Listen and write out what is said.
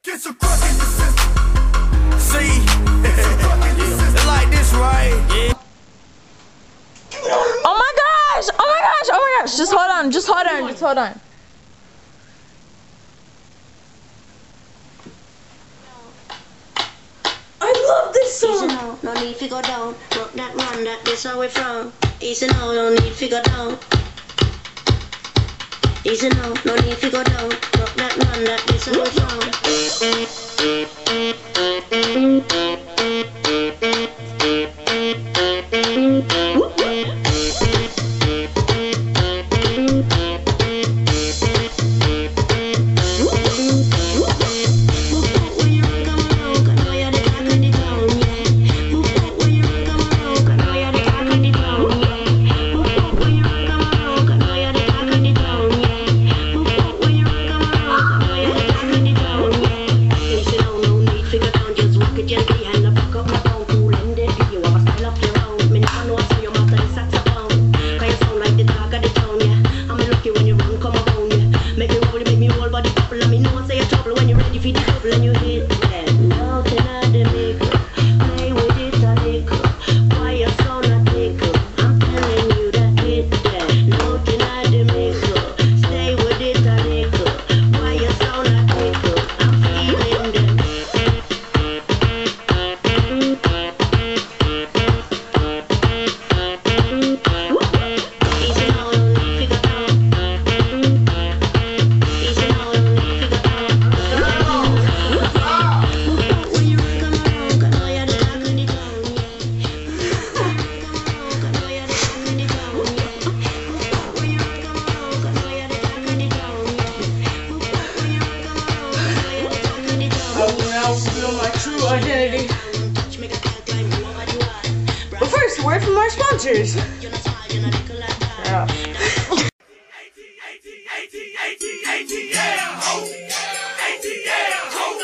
Get some fuck in the system. See, it's like this, right? Yeah. Oh my gosh! Oh my gosh! Oh my gosh! Just hold on! Just hold on! Just hold on! I love this song. Easy now, no need to go down. Rock that run, that this how we from. Easy now, no need to go down. Easy now, no need to go down. Rock that run, that this how we from. My true identity. But first, word from our sponsors. Yeah.